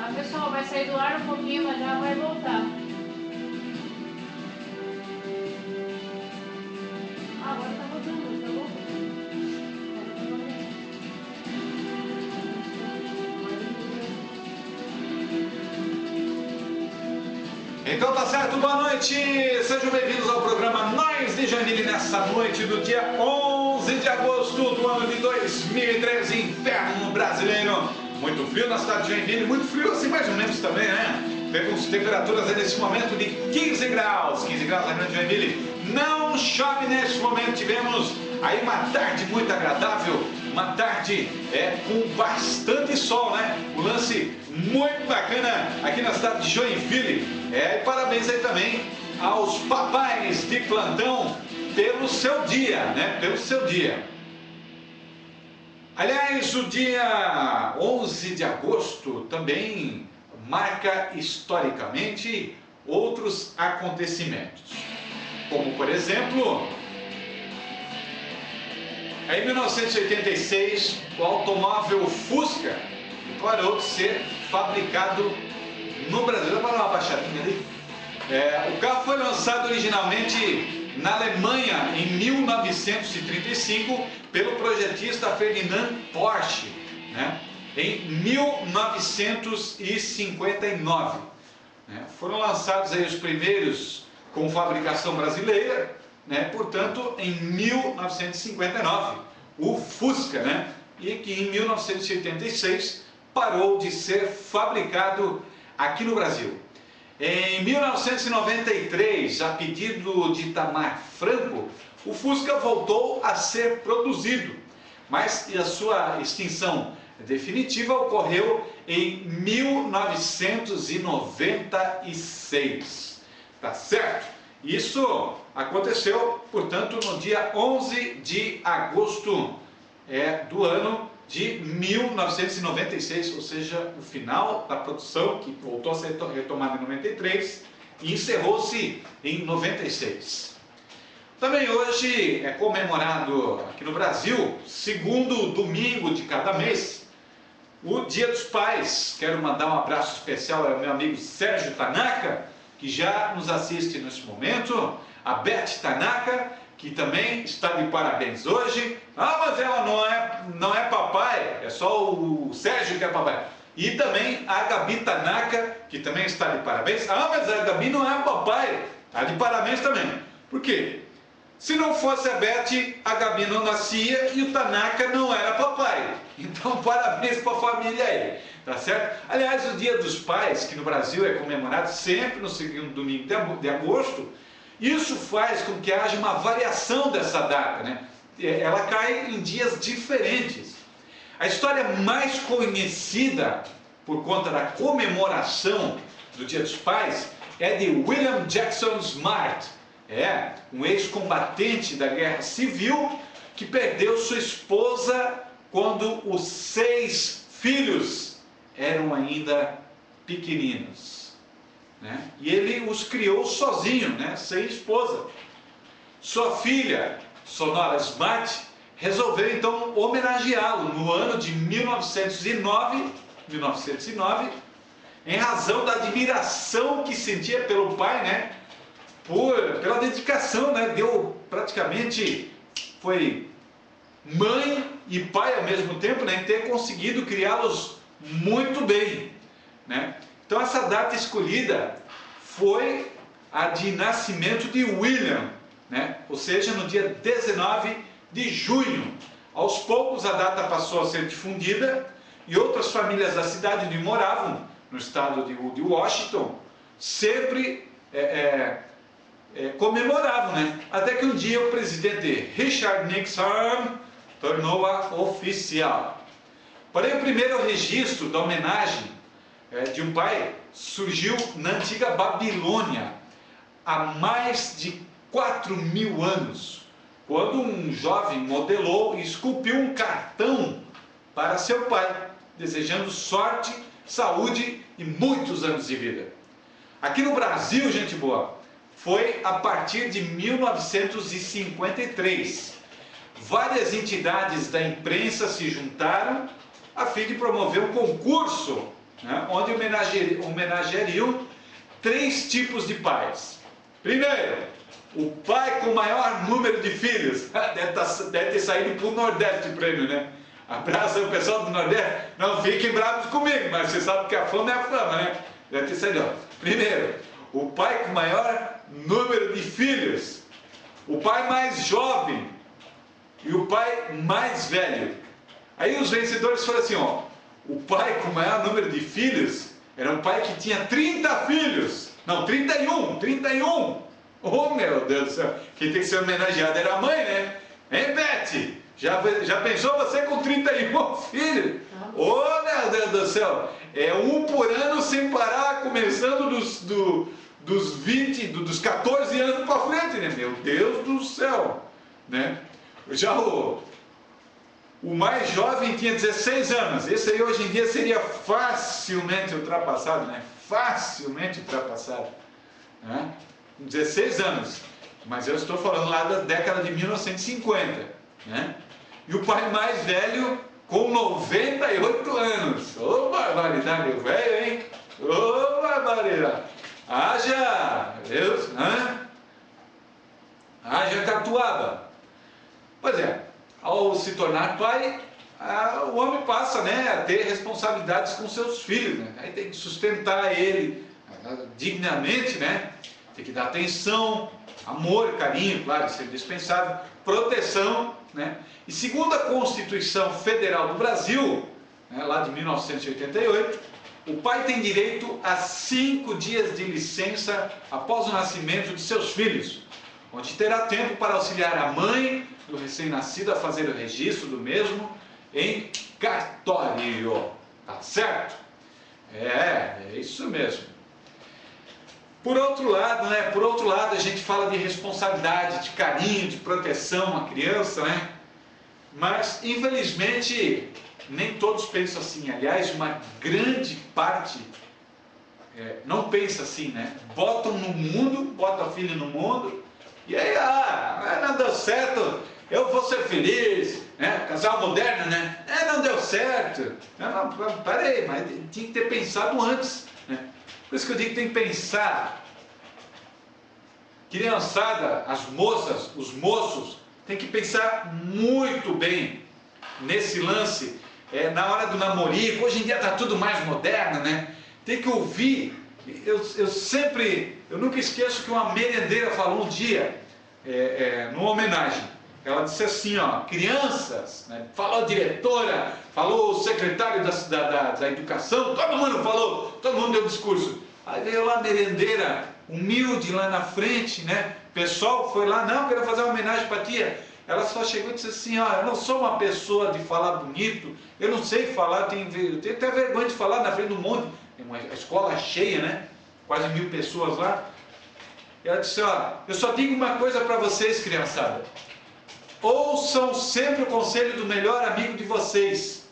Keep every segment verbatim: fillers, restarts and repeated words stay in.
Tá, pessoal, vai sair do ar um pouquinho, mas já vai voltar. Ah, agora tá voltando, tá bom? Então tá certo, boa noite, sejam bem-vindos ao programa Nós de Joinville nessa noite do dia onze de agosto do ano de dois mil e treze, inverno brasileiro. Muito frio na cidade de Joinville, muito frio assim mais ou menos também, né? Temos temperaturas aí nesse momento de quinze graus, quinze graus na grande Joinville. Não chove nesse momento, tivemos aí uma tarde muito agradável, uma tarde é, com bastante sol, né? Um lance muito bacana aqui na cidade de Joinville. É, e parabéns aí também aos papais de plantão pelo seu dia, né? Pelo seu dia. Aliás, o dia onze de agosto também marca historicamente outros acontecimentos. Como, por exemplo, em mil novecentos e oitenta e seis, o automóvel Fusca parou de ser fabricado no Brasil. Dá para dar uma baixadinha ali? É, o carro foi lançado originalmente na Alemanha em mil novecentos e trinta e cinco pelo projetista Ferdinand Porsche, né? Em mil novecentos e cinquenta e nove. Né? Foram lançados aí os primeiros com fabricação brasileira, né? Portanto, em mil novecentos e cinquenta e nove, o Fusca, né? E que em mil novecentos e oitenta e seis parou de ser fabricado aqui no Brasil. Em mil novecentos e noventa e três, a pedido de Itamar Franco, o Fusca voltou a ser produzido, mas a sua extinção definitiva ocorreu em mil novecentos e noventa e seis. Tá certo? Isso aconteceu, portanto, no dia onze de agosto é, do ano de mil novecentos e noventa e seis, ou seja, o final da produção, que voltou a ser retomada em noventa e três e encerrou-se em noventa e seis. Também hoje é comemorado aqui no Brasil, segundo domingo de cada mês, o Dia dos Pais. Quero mandar um abraço especial ao meu amigo Sérgio Tanaka, que já nos assiste nesse momento, a Beth Tanaka, que também está de parabéns hoje. Ah, mas ela não é, não é papai, é só o Sérgio que é papai. E também a Gabi Tanaka, que também está de parabéns. Ah, mas a Gabi não é papai, está de parabéns também. Por quê? Se não fosse a Beth, a Gabi não nascia e o Tanaka não era papai. Então, parabéns para a família aí, tá certo? Aliás, o Dia dos Pais, que no Brasil é comemorado sempre no segundo domingo de agosto, isso faz com que haja uma variação dessa data, né? Ela cai em dias diferentes. A história mais conhecida por conta da comemoração do Dia dos Pais é de William Jackson Smart, é um ex-combatente da Guerra Civil que perdeu sua esposa quando os seis filhos eram ainda pequeninos. Né? E ele os criou sozinho, né? Sem esposa. Sua filha, Sonora Smart, resolveu então homenageá-lo no ano de mil novecentos e nove, em razão da admiração que sentia pelo pai, né? Por, pela dedicação, né? Deu praticamente, foi mãe e pai ao mesmo tempo, né? Em ter conseguido criá-los muito bem, né? Então essa data escolhida foi a de nascimento de William, né? Ou seja, no dia dezenove de junho. Aos poucos a data passou a ser difundida e outras famílias da cidade onde moravam, no estado de, de Washington, sempre é, é, é, comemoravam, né? Até que um dia o presidente Richard Nixon tornou-a oficial. Porém, o primeiro registro da homenagem de um pai surgiu na antiga Babilônia, há mais de quatro mil anos, quando um jovem modelou e esculpiu um cartão para seu pai, desejando sorte, saúde e muitos anos de vida. Aqui no Brasil, gente boa, foi a partir de mil novecentos e cinquenta e três. Várias entidades da imprensa se juntaram a fim de promover um concurso né, onde homenage- homenageariam três tipos de pais. Primeiro, o pai com o maior número de filhos. Deve, tá, deve ter saído para o Nordeste o prêmio, né? Abraço ao pessoal do Nordeste. Não fiquem bravos comigo, mas você sabe que a fama é a fama, né? Deve ter saído. Ó. Primeiro, o pai com o maior número de filhos. O pai mais jovem e o pai mais velho. Aí os vencedores foram assim, ó. O pai com o maior número de filhos era um pai que tinha trinta filhos. Não, trinta e um, trinta e um. Oh, meu Deus do céu. Quem tem que ser homenageado era a mãe, né? Hein, Beth? Já, já pensou você com trinta e um filhos? Oh, meu Deus do céu. É um por ano sem parar, começando dos, do, dos vinte, do, dos quatorze anos para frente, né? Meu Deus do céu. Né? Já o, o mais jovem tinha dezesseis anos. Esse aí hoje em dia seria facilmente ultrapassado, né? Facilmente ultrapassado. Né? dezesseis anos. Mas eu estou falando lá da década de mil novecentos e cinquenta. Né? E o pai mais velho com noventa e oito anos. Ô, barbaridade, o velho, hein? Ô, barbaridade. Haja, Deus, né? Haja catuaba. Pois é, ao se tornar pai, a, o homem passa, né, a ter responsabilidades com seus filhos, né? Aí tem que sustentar ele dignamente, né? Tem que dar atenção, amor, carinho, claro, isso é indispensável, proteção, né? E segundo a Constituição Federal do Brasil, né, lá de mil novecentos e oitenta e oito, o pai tem direito a cinco dias de licença após o nascimento de seus filhos, onde terá tempo para auxiliar a mãe do recém-nascido a fazer o registro do mesmo em cartório. Tá certo? É, é isso mesmo. Por outro lado, né, por outro lado, a gente fala de responsabilidade, de carinho, de proteção à criança, né? Mas, infelizmente, nem todos pensam assim. Aliás, uma grande parte é, não pensa assim, né? Botam no mundo, botam a filha no mundo, e aí, ah, não deu certo, eu vou ser feliz, né? Casal moderno, né? É, não deu certo. Não, não, peraí, mas tinha que ter pensado antes, né? Por isso que eu digo que tem que pensar. Criançada, as moças, os moços, tem que pensar muito bem nesse lance, é, na hora do namorico. Hoje em dia está tudo mais moderno, né? Tem que ouvir. Eu, eu sempre, eu nunca esqueço que uma merendeira falou um dia, é, é, numa homenagem. Ela disse assim, ó, crianças, né? Falou a diretora, falou o secretário da, da, da, da educação, todo mundo falou, todo mundo deu discurso. Aí veio lá a merendeira, humilde lá na frente, né? O pessoal foi lá, não, quero fazer uma homenagem para a tia. Ela só chegou e disse assim, ó, eu não sou uma pessoa de falar bonito, eu não sei falar, eu tenho, eu tenho até vergonha de falar na frente do monte. Tem uma escola cheia, né? Quase mil pessoas lá. E ela disse, ó, eu só digo uma coisa para vocês, criançada. Ouçam sempre o conselho do melhor amigo de vocês.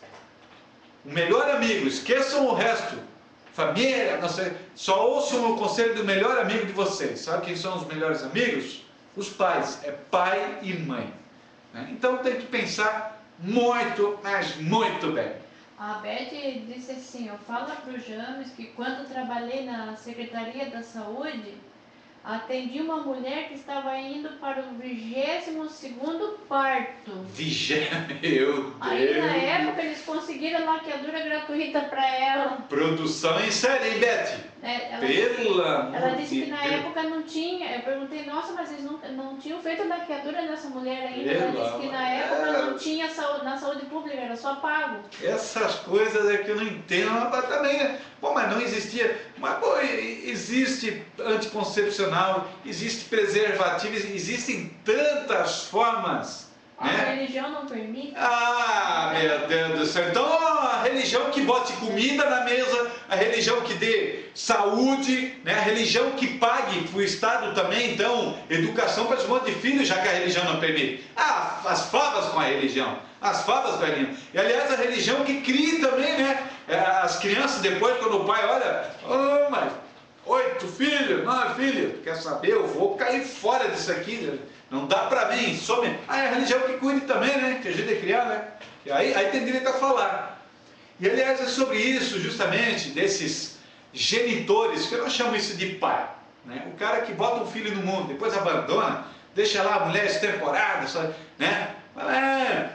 O melhor amigo, esqueçam o resto. Família, não sei, só ouçam o conselho do melhor amigo de vocês. Sabe quem são os melhores amigos? Os pais, é pai e mãe. Né? Então tem que pensar muito, mas muito bem. A Beth disse assim, eu falo para o James que quando trabalhei na Secretaria da Saúde, atendi uma mulher que estava indo para o vigésimo segundo parto. Vigésimo, meu Deus. Aí na época eles conseguiram laqueadura gratuita para ela. Produção em série, hein, Beth? É, ela, Pela ela disse que na época não tinha. Eu perguntei, nossa, mas eles não, não tinham feito laqueadura nessa mulher ainda. Ela disse que na época não tinha saúde, na saúde pública, era só pago. Essas coisas é que eu não entendo, mas também, né? Bom, mas não existia. Mas, pô, existe anticoncepcional, existe preservativo, existem tantas formas. A né? religião não permite. Ah, meu Deus do céu. Então, a religião que bote comida na mesa, a religião que dê saúde, né? A religião que pague para o Estado também, então, educação para esse monte de filhos, já que a religião não permite. Ah, as favas com a religião. As favas com a religião. E, aliás, a religião que cria também, né? As crianças, depois, quando o pai olha, oh, mas oito filhos, nove filhos, quer saber? Eu vou cair fora disso aqui, não dá pra mim, some. Ah, é a religião que cuide também, né? Que a gente é criar, né? E aí, aí tem direito a falar. E aliás é sobre isso justamente, desses genitores, que eu não chamo isso de pai, né? O cara que bota um filho no mundo, depois abandona, deixa lá a mulher extemporada, só, né? Fala, é,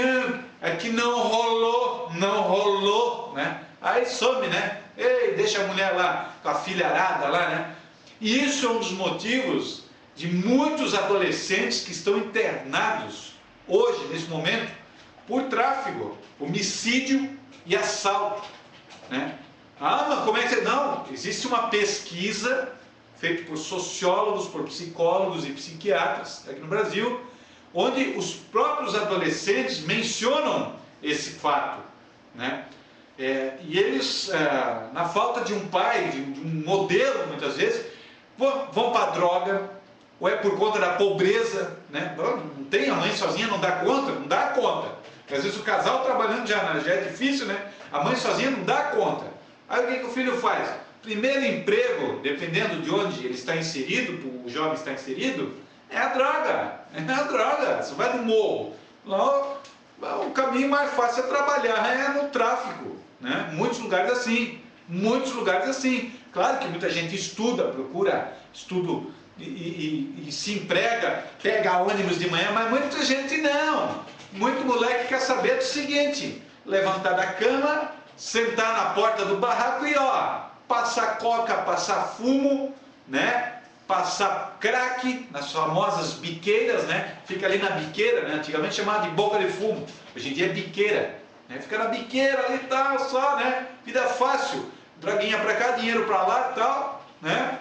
é que não rolou, não rolou, né? Aí some, né? Ei, deixa a mulher lá, com a filharada lá, né? E isso é um dos motivos de muitos adolescentes que estão internados hoje, nesse momento, por tráfico, homicídio e assalto, né? Ah, mas como é que... Não, existe uma pesquisa feita por sociólogos, por psicólogos e psiquiatras aqui no Brasil, onde os próprios adolescentes mencionam esse fato, né? É, e eles, é, na falta de um pai, de, de um modelo, muitas vezes, vão, vão para a droga, ou é por conta da pobreza, né? Não tem, a mãe sozinha não dá conta, não dá conta. Às vezes o casal trabalhando já, já é difícil, né? A mãe sozinha não dá conta. Aí o que, que o filho faz? Primeiro emprego, dependendo de onde ele está inserido, o jovem está inserido, é a droga. É a droga. Você vai no morro. Lá, o caminho mais fácil é trabalhar, é no tráfico, né? Muitos lugares assim. Muitos lugares assim. Claro que muita gente estuda, procura estudo e, e, e se emprega, pega ônibus de manhã, mas muita gente não. Muito moleque quer saber do seguinte: levantar da cama, sentar na porta do barraco e ó, passar coca, passar fumo, né? Passar crack nas famosas biqueiras, né? Fica ali na biqueira, né? Antigamente chamava de boca de fumo, hoje em dia é biqueira, né? Fica na biqueira ali e tal, só, né? Vida fácil, droguinha pra cá, dinheiro pra lá e tal, né?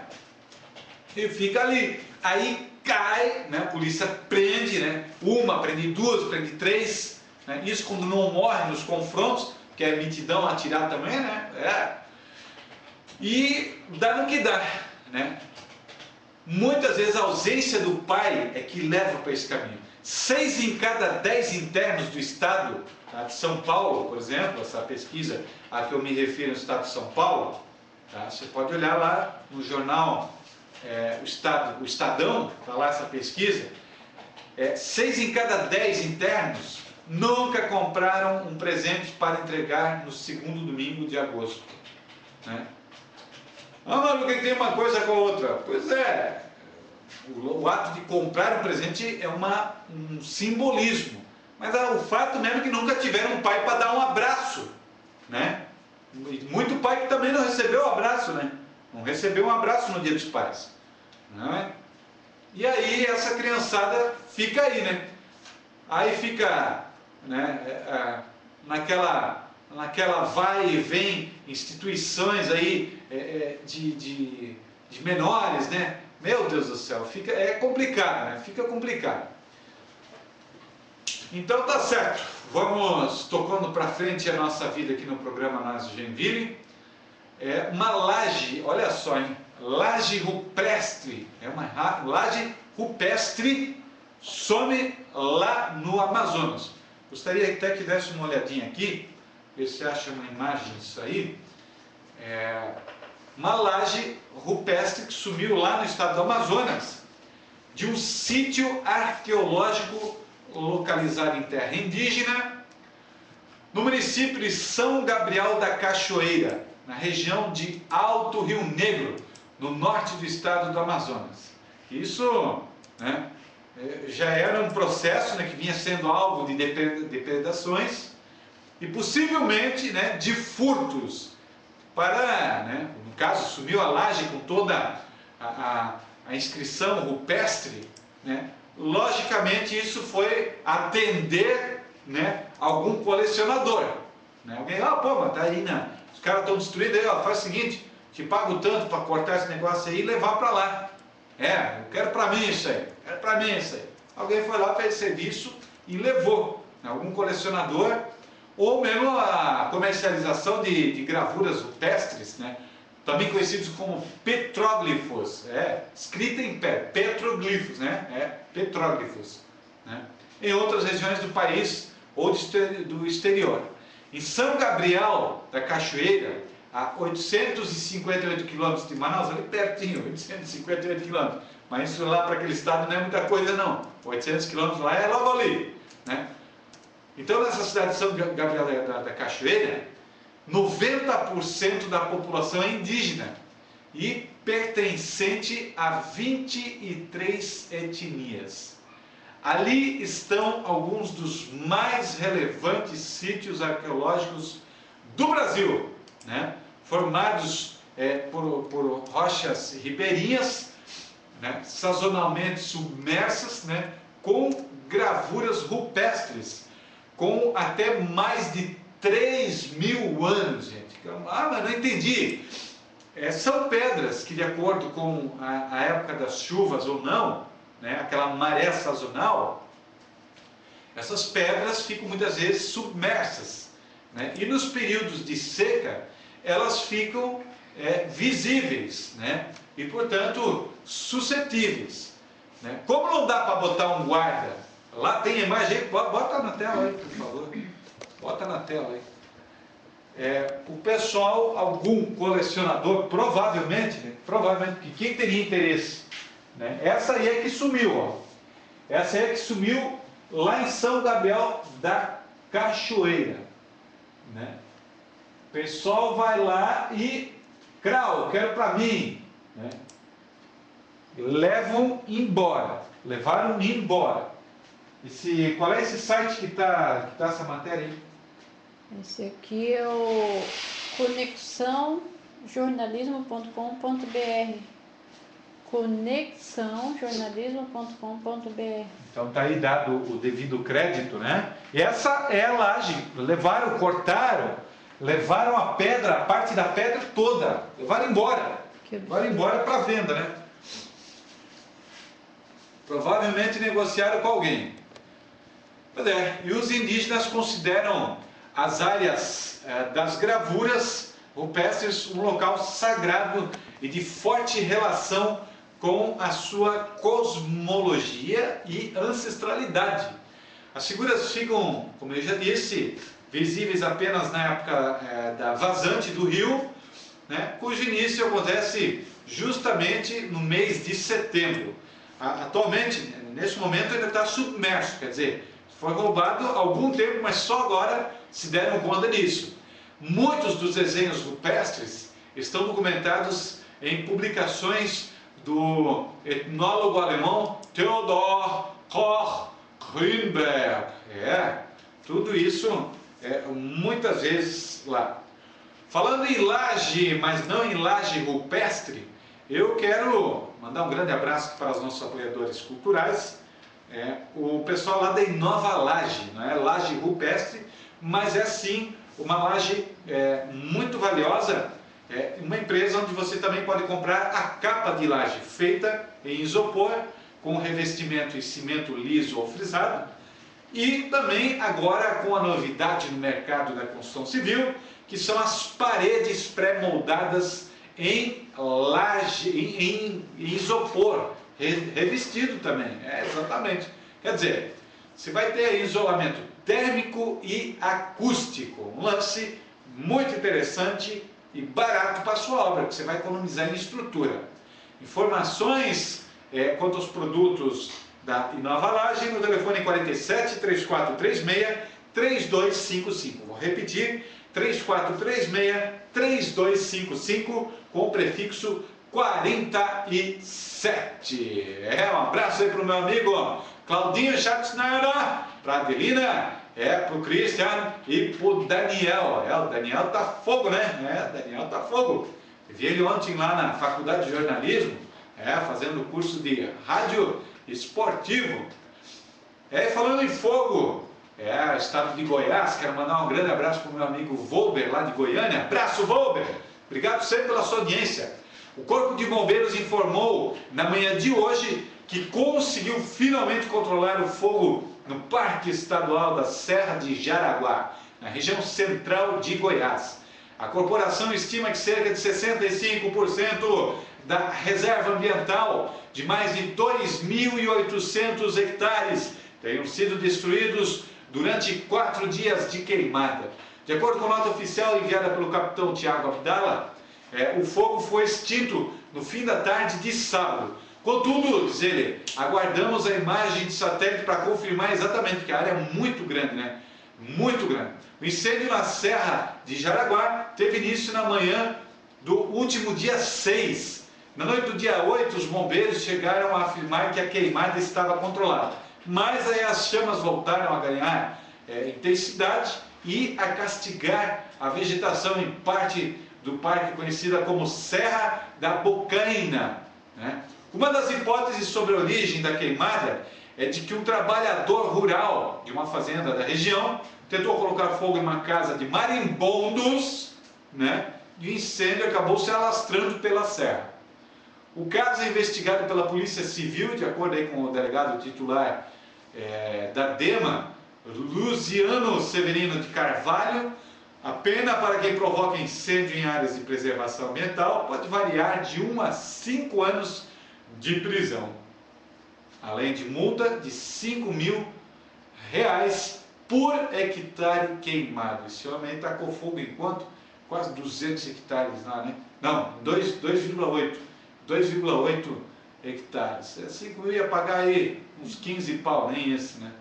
E fica ali. Aí cai, né? A polícia prende, né? Uma, prende duas, prende três, né? Isso quando não morre nos confrontos, que é mitidão atirar também, né? É. E dá no que dá, né? Muitas vezes a ausência do pai é que leva para esse caminho. Seis em cada dez internos do estado, tá, de São Paulo, por exemplo, essa pesquisa a que eu me refiro no estado de São Paulo, tá, você pode olhar lá no jornal é, o, estado, o Estadão, está lá essa pesquisa, é, seis em cada dez internos nunca compraram um presente para entregar no segundo domingo de agosto, né? Ah, mas o que tem uma coisa com a outra? Pois é, o, o ato de comprar um presente é uma, um simbolismo, mas ah, o fato mesmo é que nunca tiveram um pai para dar um abraço, né? Muito pai que também não recebeu um abraço, né? Não recebeu um abraço no dia dos pais, não é? E aí essa criançada fica aí, né? Aí fica, né, é, naquela... naquela vai e vem, instituições aí é, é, de, de, de menores, né? Meu Deus do céu, fica, é complicado, né? Fica complicado. Então tá certo, vamos tocando para frente a nossa vida aqui no programa Nas Genville. É uma laje, olha só, hein? Laje rupestre, é uma laje rupestre, some lá no Amazonas. Gostaria até que desse uma olhadinha aqui, ver se acha uma imagem disso aí. É uma laje rupestre que sumiu lá no estado do Amazonas, de um sítio arqueológico localizado em terra indígena, no município de São Gabriel da Cachoeira, na região de Alto Rio Negro, no norte do estado do Amazonas. Isso, né, já era um processo, né, que vinha sendo alvo de depredações e possivelmente, né, de furtos para, né, no caso, sumiu a laje com toda a, a, a inscrição rupestre, né, logicamente isso foi atender, né, algum colecionador, né, alguém, ah, pô, mas tá aí, né, os caras estão destruindo aí, ó, faz o seguinte, te pago tanto para cortar esse negócio aí e levar para lá, é, eu quero para mim isso aí, quero para mim isso aí, alguém foi lá, fez serviço e levou, né, algum colecionador, ou mesmo a comercialização de, de gravuras rupestres, né? Também conhecidos como petróglifos, é, escrita em pé, petroglifos, né? É, petróglifos, né? Em outras regiões do país ou do exterior. Em São Gabriel da Cachoeira, a oitocentos e cinquenta e oito quilômetros de Manaus, ali pertinho, oitocentos e cinquenta e oito quilômetros, mas isso lá para aquele estado não é muita coisa não, oitocentos quilômetros lá é logo ali, né? Então, nessa cidade de São Gabriel da, da, da Cachoeira, noventa por cento da população é indígena e pertencente a vinte e três etnias. Ali estão alguns dos mais relevantes sítios arqueológicos do Brasil, né? Formados é, por, por rochas ribeirinhas, né? Sazonalmente submersas, né? Com gravuras rupestres, com até mais de três mil anos, gente. Ah, mas não entendi. É, são pedras que, de acordo com a, a época das chuvas ou não, né, aquela maré sazonal, essas pedras ficam muitas vezes submersas, né, e nos períodos de seca elas ficam é, visíveis, né, e portanto suscetíveis, né. Como não dá para botar um guarda, lá tem imagem, bota na tela aí, por favor, bota na tela aí. É, o pessoal, algum colecionador, provavelmente, né, provavelmente, que quem teria interesse, né, essa aí é que sumiu, ó. Essa aí é que sumiu lá em São Gabriel da Cachoeira, né. O pessoal vai lá e, crau, quero para mim, né, levam embora, levaram embora. Esse, qual é esse site que está que tá essa matéria aí? Esse aqui é o conexão jornalismo ponto com ponto br. conexão jornalismo ponto com ponto br. Então está aí dado o devido crédito, né? E essa é a laje. Levaram, cortaram, levaram a pedra, a parte da pedra toda, levaram embora. Levaram embora para venda, né? Provavelmente negociaram com alguém. Pois é, e os indígenas consideram as áreas eh, das gravuras rupestres um local sagrado e de forte relação com a sua cosmologia e ancestralidade. As figuras ficam, como eu já disse, visíveis apenas na época eh, da vazante do rio, né, cujo início acontece justamente no mês de setembro. A, atualmente, nesse momento, ainda está submerso, quer dizer, foi roubado há algum tempo, mas só agora se deram conta disso. Muitos dos desenhos rupestres estão documentados em publicações do etnólogo alemão Theodor Koch Grünberg. É, tudo isso é muitas vezes lá. Falando em laje, mas não em laje rupestre, eu quero mandar um grande abraço para os nossos apoiadores culturais. É, o pessoal lá da Inova Laje, não é laje rupestre, mas é sim uma laje é, muito valiosa, é uma empresa onde você também pode comprar a capa de laje feita em isopor, com revestimento em cimento liso ou frisado, e também agora com a novidade no mercado da construção civil, que são as paredes pré-moldadas em laje, em, em, em isopor, revestido também, é, exatamente. Quer dizer, você vai ter isolamento térmico e acústico, um lance muito interessante e barato para a sua obra, que você vai economizar em estrutura. Informações é, quanto aos produtos da Inova Laje no telefone quarenta e sete, trinta e quatro trinta e seis, trinta e dois cinquenta e cinco. Vou repetir, trinta e quatro trinta e seis, trinta e dois cinquenta e cinco com o prefixo quarenta e sete. É, um abraço aí para o meu amigo Claudinho Schatzneider, para a Adelina, é, para o Christian e para o Daniel. É, o Daniel tá fogo, né? É, o Daniel tá fogo. Eu vi ele ontem lá na Faculdade de Jornalismo, é, fazendo o curso de rádio esportivo. É, falando em fogo, é, estado de Goiás, quero mandar um grande abraço para o meu amigo Volber, lá de Goiânia. Abraço, Volber! Obrigado sempre pela sua audiência. O Corpo de Bombeiros informou na manhã de hoje que conseguiu finalmente controlar o fogo no Parque Estadual da Serra de Jaraguá, na região central de Goiás. A corporação estima que cerca de sessenta e cinco por cento da reserva ambiental de mais de dois mil e oitocentos hectares tenham sido destruídos durante quatro dias de queimada. De acordo com a nota oficial enviada pelo capitão Tiago Abdala, é, o fogo foi extinto no fim da tarde de sábado. Contudo, diz ele, aguardamos a imagem de satélite para confirmar exatamente, porque a área é muito grande, né? muito grande. O incêndio na Serra de Jaraguá teve início na manhã do último dia seis. Na noite do dia oito, os bombeiros chegaram a afirmar que a queimada estava controlada. Mas aí as chamas voltaram a ganhar é, intensidade e a castigar a vegetação em parte do parque conhecida como Serra da Bocaina, né? Uma das hipóteses sobre a origem da queimada é de que um trabalhador rural de uma fazenda da região tentou colocar fogo em uma casa de marimbondos, né? E o incêndio acabou se alastrando pela serra. O caso é investigado pela Polícia Civil, de acordo aí com o delegado titular é, da DEMA, Luciano Severino de Carvalho. A pena para quem provoca incêndio em áreas de preservação ambiental pode variar de um a cinco anos de prisão, além de multa de cinco mil reais por hectare queimado. Esse homem aí tacou fogo em quanto? Quase duzentos hectares lá, né? Não, dois vírgula oito. dois vírgula oito hectares. cinco mil ia pagar aí uns quinze pau, nem esse, né?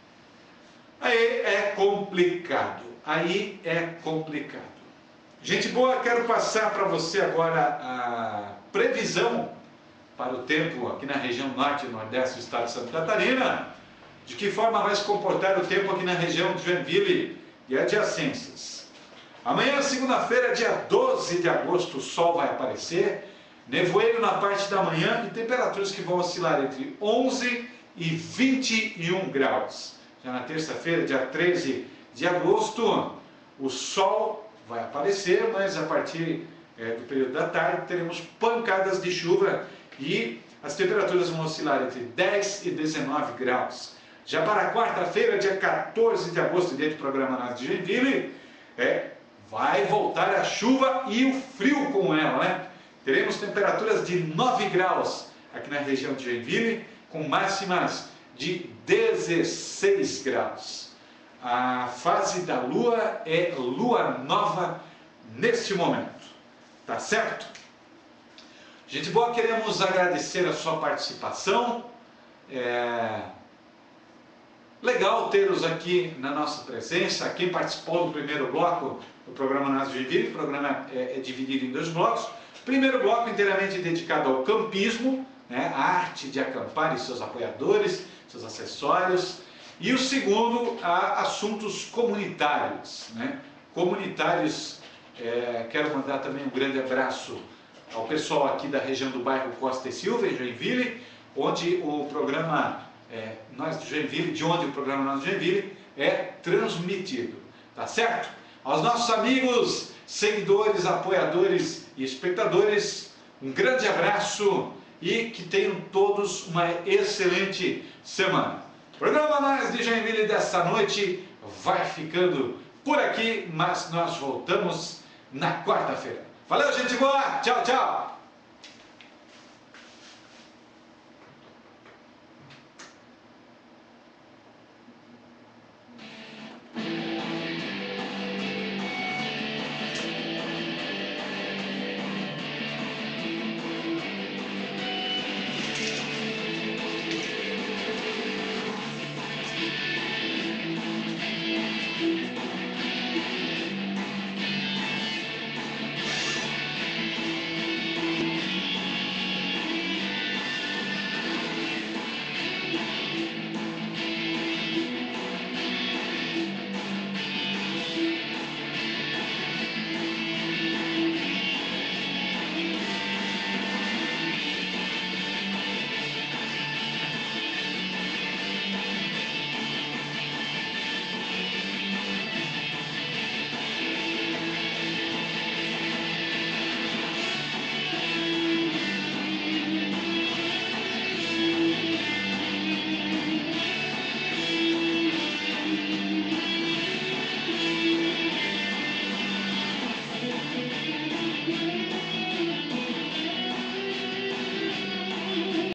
Aí é complicado. Aí é complicado. Gente boa, quero passar para você agora a previsão para o tempo aqui na região norte e nordeste do estado de Santa Catarina. De que forma vai se comportar o tempo aqui na região de Joinville e adjacências. Amanhã, segunda-feira, dia doze de agosto, o sol vai aparecer. Nevoeiro na parte da manhã e temperaturas que vão oscilar entre onze e vinte e um graus. Já na terça-feira, dia treze de agosto, o sol vai aparecer, mas a partir é, do período da tarde teremos pancadas de chuva e as temperaturas vão oscilar entre dez e dezenove graus. Já para a quarta-feira, dia quatorze de agosto, dia do programa Nas de Joinville, é, vai voltar a chuva e o frio com ela, né? Teremos temperaturas de nove graus aqui na região de Joinville, com máximas de dezesseis graus. A fase da lua é lua nova neste momento. Tá certo? Gente boa, queremos agradecer a sua participação. É legal tê-los aqui na nossa presença. Quem participou do primeiro bloco do programa Nas de Joinville, o programa é, é dividido em dois blocos. Primeiro bloco inteiramente dedicado ao campismo, né, a arte de acampar e seus apoiadores, seus acessórios. E o segundo, a assuntos comunitários. Né? Comunitários, é, quero mandar também um grande abraço ao pessoal aqui da região do bairro Costa e Silva, em Joinville, onde o programa é, Nós de Joinville, de onde o programa Nós de Joinville é transmitido. Tá certo? Aos nossos amigos, seguidores, apoiadores e espectadores, um grande abraço e que tenham todos uma excelente semana. O programa Nós de Joinville desta noite vai ficando por aqui, mas nós voltamos na quarta-feira. Valeu, gente boa! Tchau, tchau!